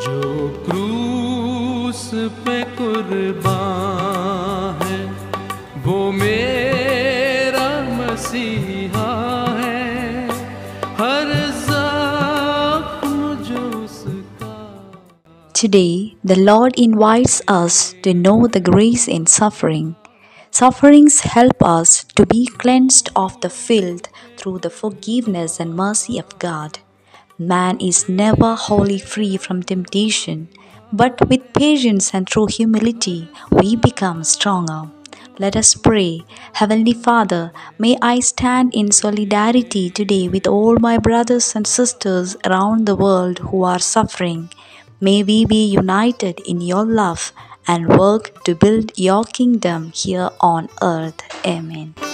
जो क्रूस पे कुर्बान है वो मेरा मसीहा है, हर ज़ख्म जो उसका। Today, the Lord invites us to know the grace in suffering. Sufferings help us to be cleansed of the filth through the forgiveness and mercy of God. Man is never wholly free from temptation, but with patience and through humility, we become stronger. Let us pray. Heavenly Father, may I stand in solidarity today with all my brothers and sisters around the world who are suffering. May we be united in your love and work to build your kingdom here on earth. Amen.